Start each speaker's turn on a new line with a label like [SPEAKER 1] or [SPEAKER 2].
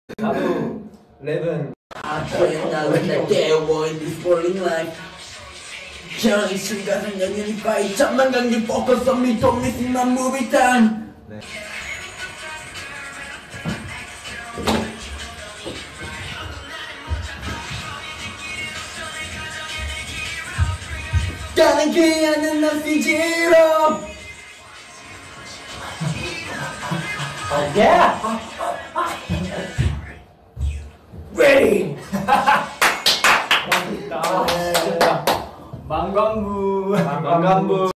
[SPEAKER 1] 나도 랩은
[SPEAKER 2] 나는 날 깨워 in this boring life. 저런 시간은 영원히 fight. 잠만 강기 focus on me. Don't miss my movie time.
[SPEAKER 1] 네.
[SPEAKER 2] 가는 귀하는 난 CG로.
[SPEAKER 1] Yeah.
[SPEAKER 2] Ready.
[SPEAKER 1] 망관부.